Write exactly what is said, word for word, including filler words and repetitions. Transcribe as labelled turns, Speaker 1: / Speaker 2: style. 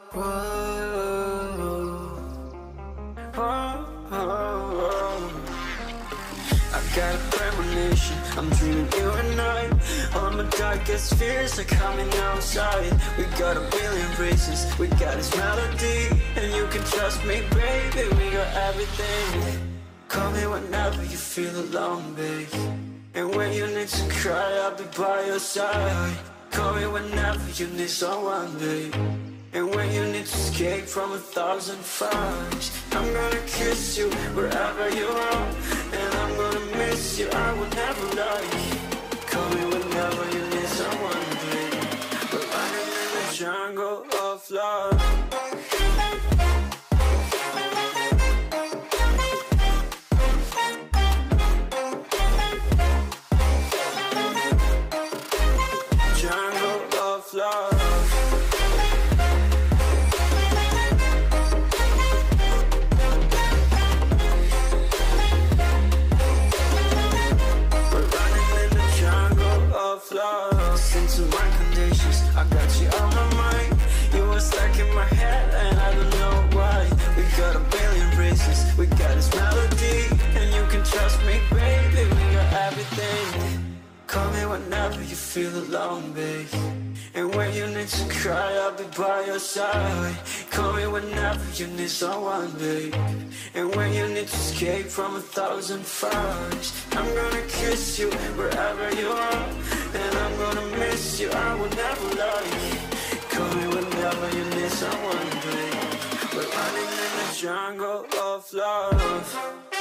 Speaker 1: Whoa, whoa, whoa. I got a premonition, I'm dreaming you and I. All my darkest fears are coming outside. We got a billion races, we got this melody, and you can trust me, baby, we got everything. Call me whenever you feel alone, babe, and when you need to cry, I'll be by your side. Call me whenever you need someone, babe, and when you need to escape from a thousand fires. I'm gonna kiss you wherever you are, and I'm gonna miss you, I will never lie. Call me whenever you need someone, babe. We're running in the jungle of love. Jungle of love. Listen to my conditions, I got you on my mind. You were stuck in my head and I don't know why. We got a billion races, we got this melody, and you can trust me, baby, we got everything. Call me whenever you feel alone, babe, and when you need to cry, I'll be by your side. Call me whenever you need someone, babe, and when you need to escape from a thousand fires. I'm gonna kiss you wherever you are, and I'm gonna miss you, I will never lie. Call me whenever you need someone, babe. We're running in the jungle of love.